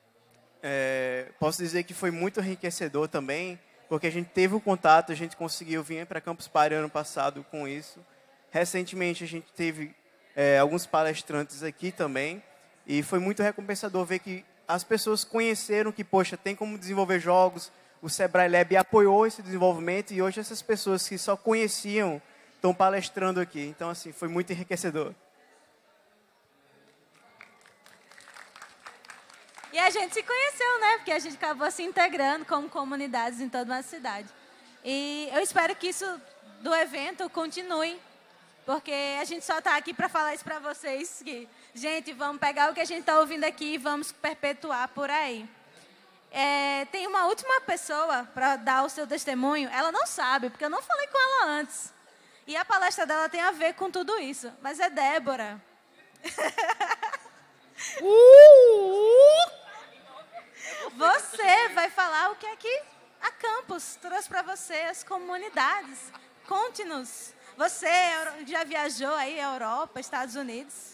Speaker 8: é, posso dizer que foi muito enriquecedor também, porque a gente teve o contato, a gente conseguiu vir para Campus Party ano passado com isso. Recentemente, a gente teve é, alguns palestrantes aqui também, e foi muito recompensador ver que as pessoas conheceram que, poxa, tem como desenvolver jogos, o Sebrae Lab apoiou esse desenvolvimento, e hoje essas pessoas que só conheciam estão palestrando aqui. Então, assim, foi muito enriquecedor.
Speaker 3: E a gente se conheceu, né? Porque a gente acabou se integrando como comunidades em toda uma cidade. E eu espero que isso do evento continue. Porque a gente só está aqui para falar isso para vocês. Que, gente, vamos pegar o que a gente está ouvindo aqui e vamos perpetuar por aí. É, tem uma última pessoa para dar o seu testemunho. Ela não sabe, porque eu não falei com ela antes. E a palestra dela tem a ver com tudo isso. Mas é Débora. uh! Você vai falar o que é que a Campus trouxe para você, as comunidades. Conte-nos. Você já viajou aí, Europa, Estados Unidos?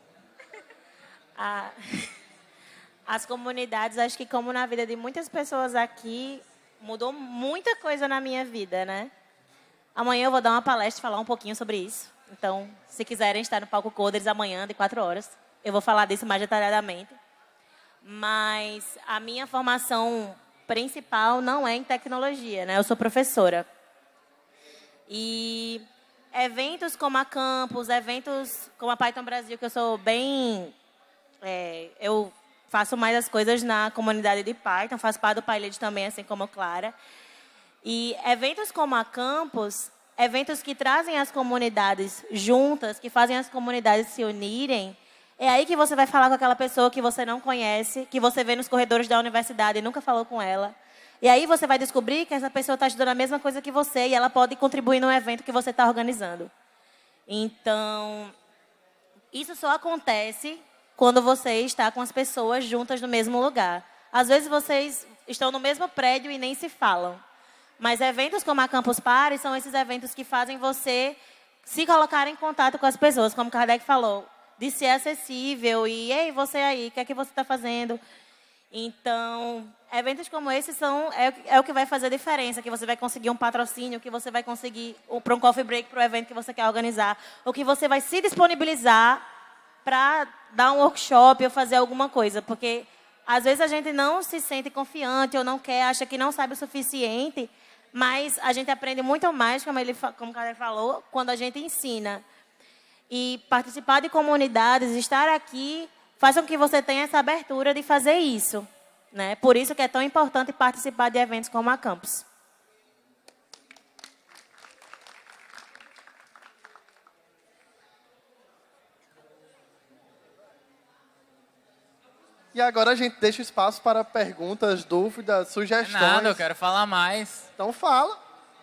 Speaker 9: Ah, as comunidades, acho que como na vida de muitas pessoas aqui, mudou muita coisa na minha vida, né? Amanhã eu vou dar uma palestra e falar um pouquinho sobre isso. Então, se quiserem estar no Palco Coders amanhã, de quatro horas, eu vou falar disso mais detalhadamente. Mas a minha formação principal não é em tecnologia, né? Eu sou professora. E eventos como a Campus, eventos como a Python Brasil, que eu sou bem... É, eu faço mais as coisas na comunidade de Python, faço parte do PyLead também, assim como Clara. E eventos como a Campus, eventos que trazem as comunidades juntas, que fazem as comunidades se unirem, é aí que você vai falar com aquela pessoa que você não conhece, que você vê nos corredores da universidade e nunca falou com ela. E aí você vai descobrir que essa pessoa está estudando a mesma coisa que você e ela pode contribuir no evento que você está organizando. Então, isso só acontece quando você está com as pessoas juntas no mesmo lugar. Às vezes vocês estão no mesmo prédio e nem se falam. Mas eventos como a Campus Party são esses eventos que fazem você se colocar em contato com as pessoas, como Kardec falou, de ser acessível e, ei, você aí, o que é que você está fazendo? Então, eventos como esses são, é, é o que vai fazer a diferença, que você vai conseguir um patrocínio, que você vai conseguir para um coffee break, para o evento que você quer organizar, ou que você vai se disponibilizar para dar um workshop ou fazer alguma coisa, porque às vezes a gente não se sente confiante ou não quer, acha que não sabe o suficiente, mas a gente aprende muito mais, como, ele, como o Kardec falou, quando a gente ensina. E participar de comunidades, estar aqui, faz com que você tenha essa abertura de fazer isso, né? Por isso que é tão importante participar de eventos como a Campus.
Speaker 1: E agora a gente deixa espaço para perguntas, dúvidas, sugestões.
Speaker 2: Nada, eu quero falar mais.
Speaker 1: Então fala.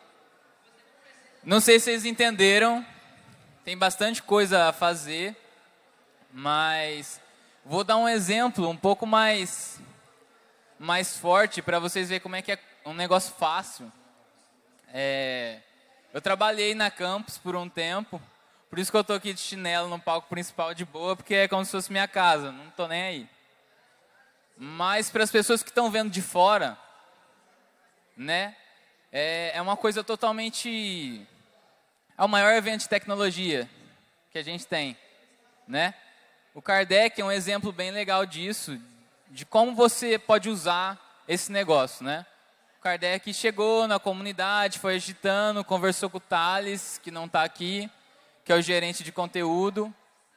Speaker 2: Não sei se vocês entenderam, tem bastante coisa a fazer, mas vou dar um exemplo um pouco mais, mais forte para vocês verem como é que é um negócio fácil. É, eu trabalhei na Campus por um tempo, por isso que eu estou aqui de chinelo no palco principal de boa, porque é como se fosse minha casa, não estou nem aí. Mas para as pessoas que estão vendo de fora, né, é, é uma coisa totalmente... É o maior evento de tecnologia que a gente tem, né? O Kardec é um exemplo bem legal disso, de como você pode usar esse negócio, né? O Kardec chegou na comunidade, foi agitando, conversou com o Thales, que não está aqui, que é o gerente de conteúdo.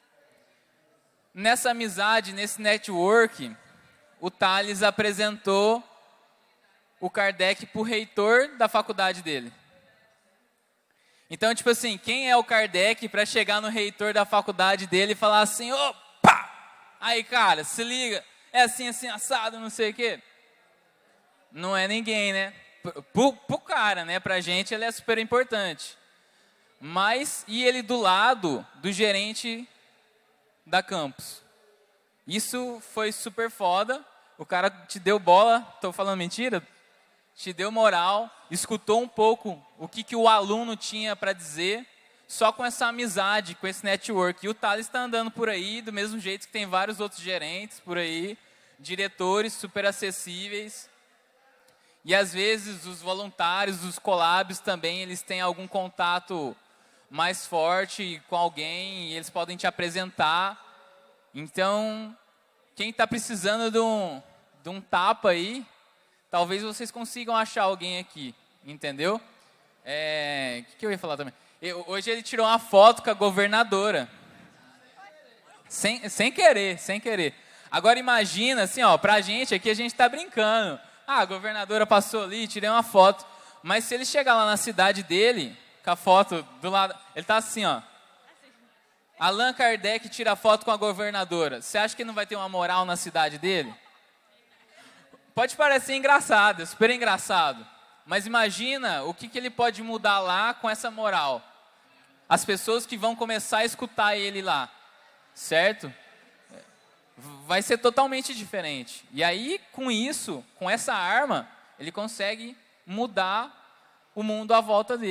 Speaker 2: Nessa amizade, nesse network, o Thales apresentou o Kardec para o reitor da faculdade dele. Então, tipo assim, quem é o Kardec para chegar no reitor da faculdade dele e falar assim, opa, aí cara, se liga, é assim, assim, assado, não sei o quê? Não é ninguém, né? Pro, pro cara, né? Pra gente ele é super importante. Mas, e ele do lado do gerente da Campus? Isso foi super foda. O cara te deu bola, tô falando mentira? Te deu moral, escutou um pouco o que, que o aluno tinha para dizer, só com essa amizade, com esse network. E o Thales está andando por aí, do mesmo jeito que tem vários outros gerentes por aí, diretores super acessíveis. E às vezes os voluntários, os collabs também, eles têm algum contato mais forte com alguém e eles podem te apresentar. Então, quem está precisando de um, de um tapa aí, talvez vocês consigam achar alguém aqui, entendeu? É, o que, que eu ia falar também? Eu, hoje ele tirou uma foto com a governadora. Sem, sem querer, sem querer. Agora imagina, assim, ó, pra gente aqui a gente tá brincando. Ah, a governadora passou ali, tirei uma foto. Mas se ele chegar lá na cidade dele, com a foto do lado... Ele tá assim, ó. Allan Kardec tira foto com a governadora. Você acha que não vai ter uma moral na cidade dele? Pode parecer engraçado, super engraçado. Mas imagina o que, que ele pode mudar lá com essa moral. As pessoas que vão começar a escutar ele lá. Certo? Vai ser totalmente diferente. E aí, com isso, com essa arma, ele consegue mudar o mundo à volta dele.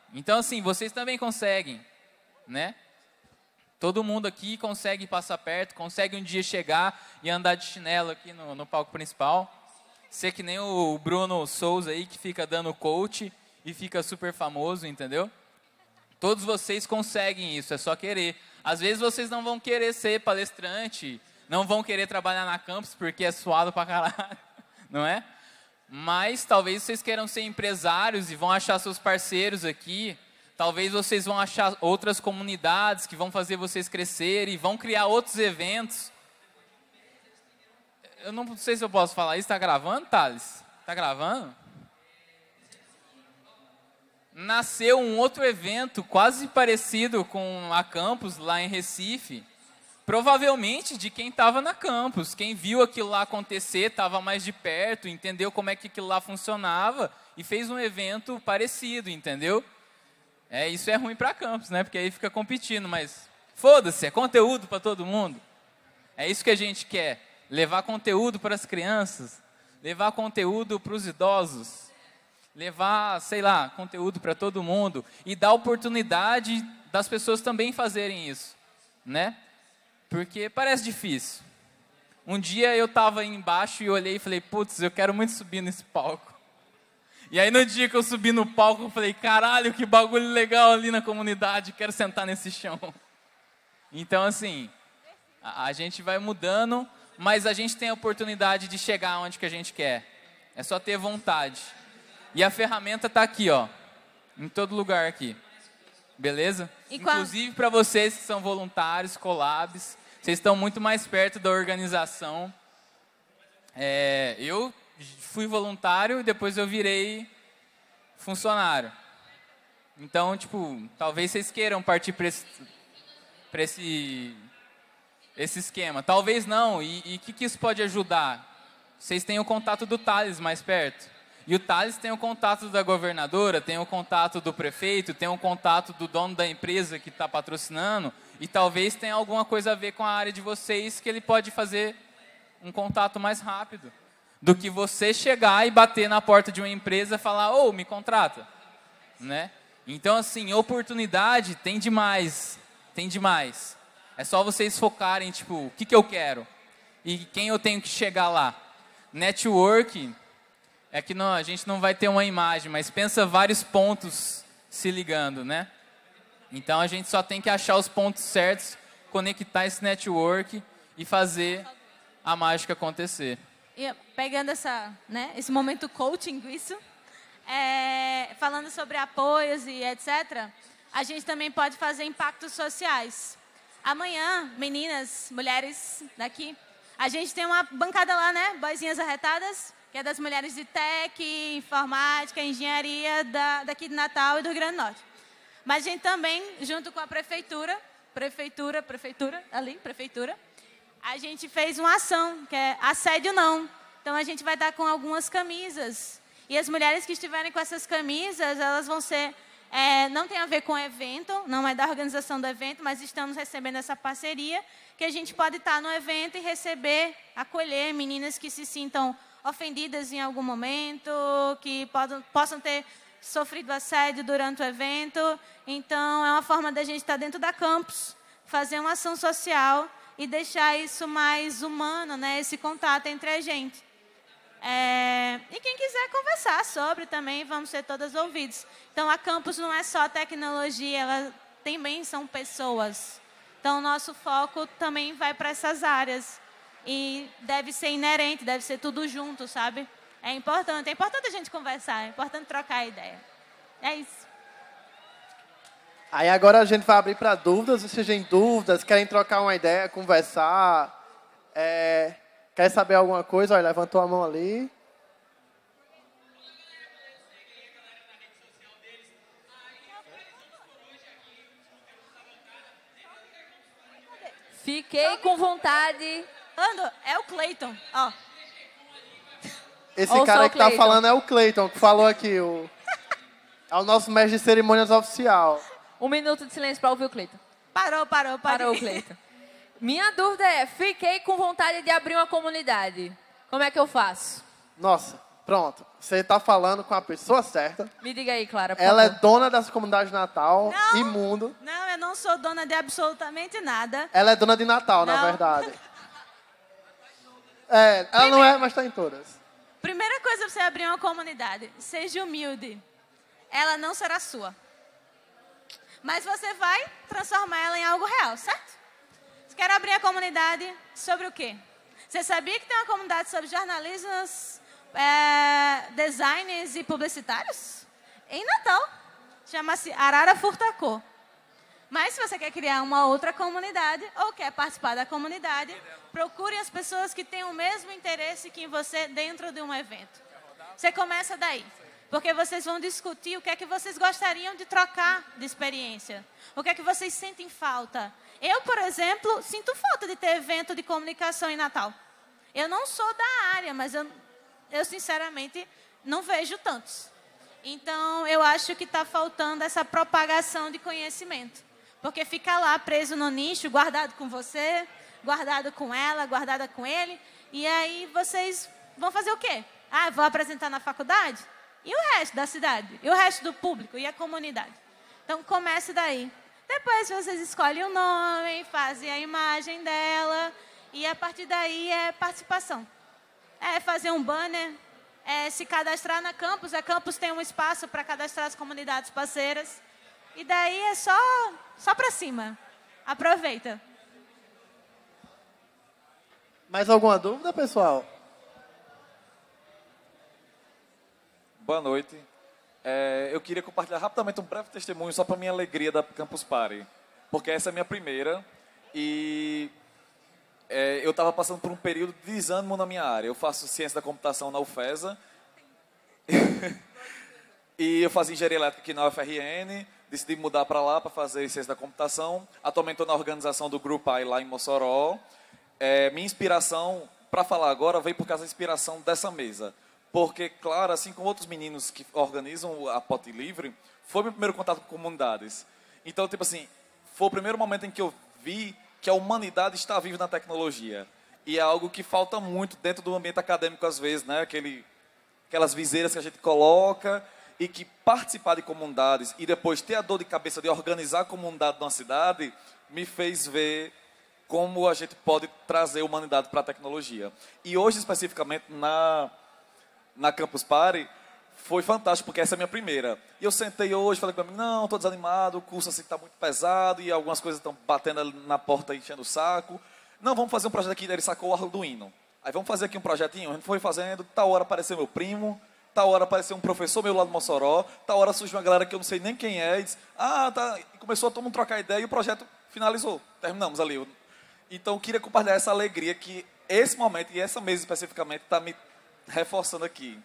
Speaker 2: Então, assim, vocês também conseguem, né? Todo mundo aqui consegue passar perto, consegue um dia chegar e andar de chinelo aqui no, no palco principal. Ser que nem o Bruno Souza aí, que fica dando coach e fica super famoso, entendeu? Todos vocês conseguem isso, é só querer. Às vezes vocês não vão querer ser palestrante, não vão querer trabalhar na campus porque é suado pra caralho, não é? Mas talvez vocês queiram ser empresários e vão achar seus parceiros aqui. Talvez vocês vão achar outras comunidades que vão fazer vocês crescerem e vão criar outros eventos. Eu não sei se eu posso falar isso. Está gravando, Thales? Está gravando? Nasceu um outro evento quase parecido com a Campus lá em Recife. Provavelmente de quem estava na Campus. Quem viu aquilo lá acontecer, estava mais de perto, entendeu como é que aquilo lá funcionava e fez um evento parecido, entendeu? É, isso é ruim para Campus, né? Porque aí fica competindo, mas foda-se, é conteúdo para todo mundo. É isso que a gente quer, levar conteúdo para as crianças, levar conteúdo para os idosos, levar, sei lá, conteúdo para todo mundo e dar oportunidade das pessoas também fazerem isso, né? Porque parece difícil. Um dia eu estava embaixo e olhei e falei, putz, eu quero muito subir nesse palco. E aí no dia que eu subi no palco, eu falei, caralho, que bagulho legal ali na comunidade, quero sentar nesse chão. Então, assim, a, a gente vai mudando, mas a gente tem a oportunidade de chegar onde que a gente quer. É só ter vontade. E a ferramenta está aqui, ó, em todo lugar aqui. Beleza?
Speaker 3: E qual...
Speaker 2: Inclusive para vocês que são voluntários, collabs, vocês estão muito mais perto da organização. É, eu... fui voluntário e depois eu virei funcionário. Então, tipo, talvez vocês queiram partir para esse, pra esse, esse esquema. Talvez não. E o que, que isso pode ajudar? Vocês têm o contato do Thales mais perto. E o Thales tem o contato da governadora, tem o contato do prefeito, tem o contato do dono da empresa que está patrocinando. E talvez tenha alguma coisa a ver com a área de vocês que ele pode fazer um contato mais rápido do que você chegar e bater na porta de uma empresa e falar, ô, oh, me contrata, né? Então, assim, oportunidade tem demais, tem demais. É só vocês focarem, tipo, o que, que eu quero e quem eu tenho que chegar lá. Network, é que não, a gente não vai ter uma imagem, mas pensa vários pontos se ligando, né? Então, a gente só tem que achar os pontos certos, conectar esse network e fazer a mágica acontecer.
Speaker 3: E pegando essa, né, esse momento coaching, isso, é, falando sobre apoios e etcétera, a gente também pode fazer impactos sociais. Amanhã, meninas, mulheres daqui, a gente tem uma bancada lá, né, Boizinhas Arretadas, que é das mulheres de tech, informática, engenharia da, daqui de Natal e do Rio Grande do Norte. Mas a gente também, junto com a prefeitura, prefeitura, prefeitura, ali, prefeitura, a gente fez uma ação, que é assédio não. Então, a gente vai estar com algumas camisas. E as mulheres que estiverem com essas camisas, elas vão ser... É, não tem a ver com o evento, não é da organização do evento, mas estamos recebendo essa parceria, que a gente pode estar no evento e receber, acolher meninas que se sintam ofendidas em algum momento, que podam, possam ter sofrido assédio durante o evento. Então, é uma forma da gente estar dentro da campus, fazer uma ação social e deixar isso mais humano, né? Esse contato entre a gente. É... E quem quiser conversar sobre também, vamos ser todas ouvidos. Então, a campus não é só tecnologia, ela também são pessoas. Então, o nosso foco também vai para essas áreas. E deve ser inerente, deve ser tudo junto, sabe? É importante, é importante a gente conversar, é importante trocar ideia. É isso.
Speaker 1: Aí agora a gente vai abrir para dúvidas, se vocês têm dúvidas, querem trocar uma ideia, conversar, é, quer saber alguma coisa, olha, levantou a mão ali.
Speaker 7: Fiquei com vontade.
Speaker 3: Ando, é o Cleiton, ó.
Speaker 1: Esse
Speaker 7: Ouça
Speaker 1: cara
Speaker 7: o
Speaker 1: que tá
Speaker 7: Cleiton.
Speaker 1: falando é o Cleiton, que falou aqui, o, é o nosso mestre de cerimônias oficial.
Speaker 7: Um minuto de silêncio para ouvir o Cleiton.
Speaker 3: Parou, parou, parou.
Speaker 7: Parou o Cleiton. Minha dúvida é, fiquei com vontade de abrir uma comunidade. Como é que eu faço?
Speaker 1: Nossa, Pronto, você está falando com a pessoa certa.
Speaker 7: Me diga aí, Clara, por
Speaker 1: Ela é
Speaker 7: favor.
Speaker 1: dona dessa comunidade de Natal,
Speaker 3: Não.
Speaker 1: Imundo.
Speaker 3: Não, eu não sou dona de absolutamente nada.
Speaker 1: Ela é dona de Natal, na
Speaker 3: Não.
Speaker 1: verdade. É, ela não é, mas está em todas.
Speaker 3: Primeira coisa pra você abrir uma comunidade, seja humilde. Ela não será sua. Mas você vai transformar ela em algo real, certo? Você quer abrir a comunidade sobre o quê? Você sabia que tem uma comunidade sobre jornalistas, é, designers e publicitários? Em Natal. Chama-se Arara Furtacô. Mas se você quer criar uma outra comunidade ou quer participar da comunidade, procure as pessoas que têm o mesmo interesse que você dentro de um evento. Você começa daí. Porque vocês vão discutir o que é que vocês gostariam de trocar de experiência. O que é que vocês sentem falta. Eu, por exemplo, sinto falta de ter evento de comunicação em Natal. Eu não sou da área, mas eu, eu sinceramente, não vejo tantos. Então, eu acho que está faltando essa propagação de conhecimento. Porque fica lá preso no nicho, guardado com você, guardado com ela, guardada com ele. E aí vocês vão fazer o quê? Ah, vou apresentar na faculdade? E o resto da cidade? E o resto do público? E a comunidade? Então, comece daí. Depois vocês escolhem o nome, fazem a imagem dela. E a partir daí é participação. É fazer um banner, é se cadastrar na campus. A campus tem um espaço para cadastrar as comunidades parceiras. E daí é só, só para cima. Aproveita.
Speaker 1: Mais alguma dúvida, pessoal?
Speaker 10: Boa noite. É, eu queria compartilhar rapidamente um breve testemunho só para minha alegria da Campus Party. Porque essa é a minha primeira e é, eu estava passando por um período de desânimo na minha área. Eu faço ciência da computação na UFESA e eu fazia engenharia elétrica aqui na U F R N. Decidi mudar para lá para fazer ciência da computação. Atualmente estou na organização do Grupo A I lá em Mossoró. É, minha inspiração, para falar agora, veio por causa da inspiração dessa mesa. Porque, claro, assim como outros meninos que organizam a Pote Livre, foi meu primeiro contato com comunidades. Então, tipo assim, foi o primeiro momento em que eu vi que a humanidade está viva na tecnologia. E é algo que falta muito dentro do ambiente acadêmico, às vezes, né? Aquele, aquelas viseiras que a gente coloca e que participar de comunidades e depois ter a dor de cabeça de organizar a comunidade de uma cidade me fez ver como a gente pode trazer a humanidade para a tecnologia. E hoje, especificamente, na... na Campus Party, foi fantástico, porque essa é a minha primeira. E eu sentei hoje, falei para mim, não, estou desanimado, o curso assim está muito pesado, e algumas coisas estão batendo ali na porta, enchendo o saco. Não, vamos fazer um projeto aqui, daí ele sacou o Arduino. Aí vamos fazer aqui um projetinho, a gente foi fazendo, tal hora apareceu meu primo, tal hora apareceu um professor meu lá do Mossoró, tal hora surgiu uma galera que eu não sei nem quem é, e disse, ah, tá, e começou a todo mundo trocar ideia, e o projeto finalizou, terminamos ali. Então, eu queria compartilhar essa alegria que esse momento, e essa mesa especificamente, está me reforçando aqui,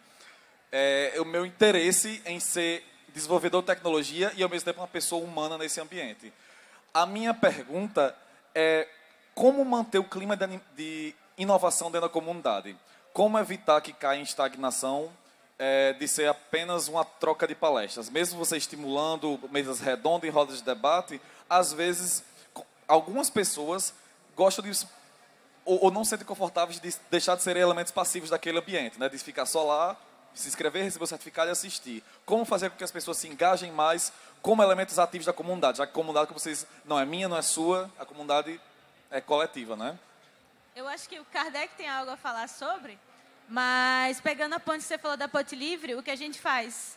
Speaker 10: é, o meu interesse em ser desenvolvedor de tecnologia e, ao mesmo tempo, uma pessoa humana nesse ambiente. A minha pergunta é como manter o clima de, de inovação dentro da comunidade? Como evitar que caia em estagnação é, de ser apenas uma troca de palestras? Mesmo você estimulando mesas redondas e rodas de debate, às vezes, algumas pessoas gostam de... Ou, ou não se sentem confortáveis de deixar de serem elementos passivos daquele ambiente, né? De ficar só lá, se inscrever, receber o certificado e assistir. Como fazer com que as pessoas se engajem mais como elementos ativos da comunidade, já que a comunidade que vocês não é minha, não é sua, a comunidade é coletiva, né?
Speaker 3: Eu acho que o Kardec tem algo a falar sobre, mas pegando a ponte que você falou da Pote Livre, o que a gente faz?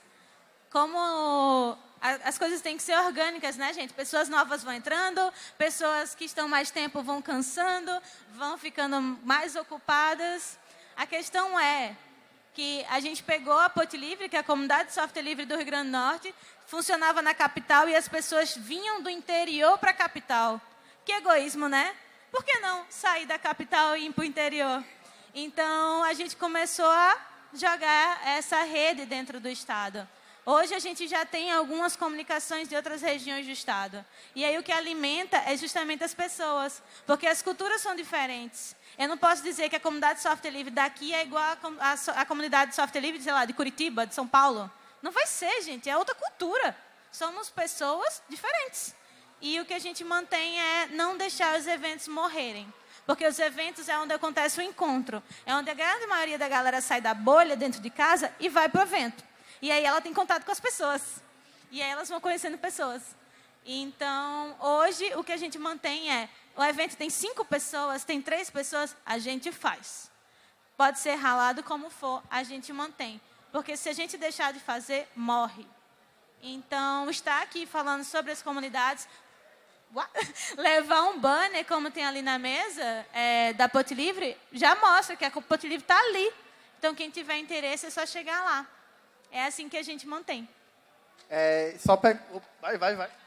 Speaker 3: Como as coisas têm que ser orgânicas, né, gente? Pessoas novas vão entrando, pessoas que estão mais tempo vão cansando, vão ficando mais ocupadas. A questão é que a gente pegou a Pote Livre, que é a comunidade de software livre do Rio Grande do Norte, funcionava na capital e as pessoas vinham do interior para a capital. Que egoísmo, né? Por que não sair da capital e ir para o interior? Então, a gente começou a jogar essa rede dentro do estado. Hoje a gente já tem algumas comunicações de outras regiões do estado. E aí o que alimenta é justamente as pessoas, porque as culturas são diferentes. Eu não posso dizer que a comunidade de software livre daqui é igual a, a, a comunidade de software livre, sei lá, de Curitiba, de São Paulo. Não vai ser, gente, é outra cultura. Somos pessoas diferentes. E o que a gente mantém é não deixar os eventos morrerem. Porque os eventos é onde acontece o encontro. É onde a grande maioria da galera sai da bolha dentro de casa e vai para o evento. E aí ela tem contato com as pessoas. E aí elas vão conhecendo pessoas. Então, hoje, o que a gente mantém é... O evento tem cinco pessoas, tem três pessoas, a gente faz. Pode ser ralado como for, a gente mantém. Porque se a gente deixar de fazer, morre. Então, estar aqui falando sobre as comunidades, levar um banner, como tem ali na mesa, é, da Ponte Livre, já mostra que a Ponte Livre está ali. Então, quem tiver interesse é só chegar lá. É assim que a gente mantém.
Speaker 1: É, só pe... Vai, vai, vai.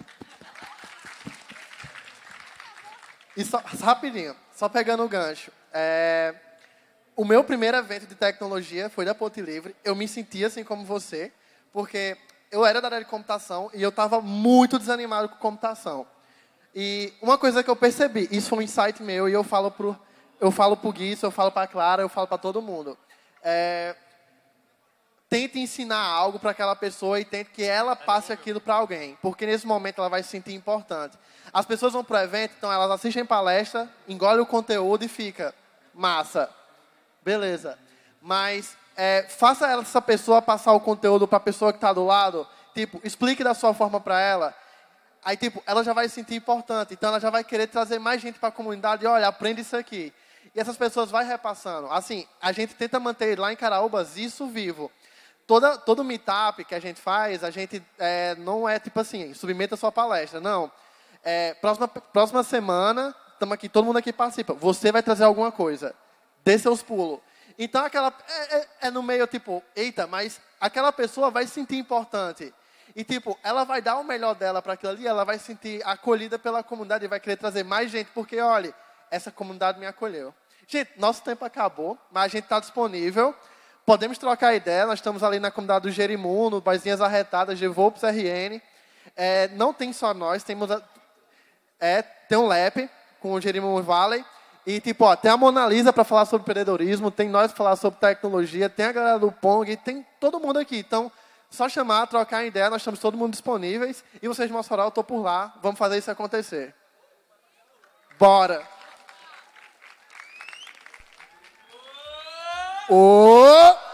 Speaker 1: E só, rapidinho, só pegando o gancho. É... O meu primeiro evento de tecnologia foi da Ponte Livre. Eu me sentia assim como você, porque eu era da área de computação e eu estava muito desanimado com computação. E uma coisa que eu percebi, isso foi um insight meu, e eu falo pro, eu falo pro Gui, eu falo para a Clara, eu falo para todo mundo. É, tente ensinar algo para aquela pessoa e tente que ela passe aquilo para alguém, porque nesse momento ela vai se sentir importante. As pessoas vão para o evento, então elas assistem palestra, engolem o conteúdo e fica massa. Beleza. Mas é, faça essa pessoa passar o conteúdo para a pessoa que está do lado. Tipo, explique da sua forma para ela. Aí, tipo, ela já vai se sentir importante. Então, ela já vai querer trazer mais gente para a comunidade. Olha, aprende isso aqui. E essas pessoas vão repassando. Assim, a gente tenta manter lá em Caraúbas isso vivo. Toda, todo meetup que a gente faz, a gente é, não é tipo assim, submeta a sua palestra. Não. É, próxima, próxima semana, estamos aqui, todo mundo aqui participa. Você vai trazer alguma coisa. Dê seus pulos. Então, aquela, é, é, é no meio, tipo, eita, mas aquela pessoa vai se sentir importante. E, tipo, ela vai dar o melhor dela para aquilo ali, ela vai se sentir acolhida pela comunidade e vai querer trazer mais gente, porque, olha, essa comunidade me acolheu. Gente, nosso tempo acabou, mas a gente está disponível. Podemos trocar ideia, nós estamos ali na comunidade do Jerimum, no Boizinhas Arretadas, de Volpes R N. É, não tem só nós, temos a, é, tem um L E P com o Jerimum Valley. E, tipo, ó, tem a Mona Lisa para falar sobre empreendedorismo, tem nós para falar sobre tecnologia, tem a galera do Pong, tem todo mundo aqui. Então, só chamar, trocar ideia, nós estamos todo mundo disponíveis. E vocês de Mossoró, eu estou por lá, vamos fazer isso acontecer. Bora! Oh!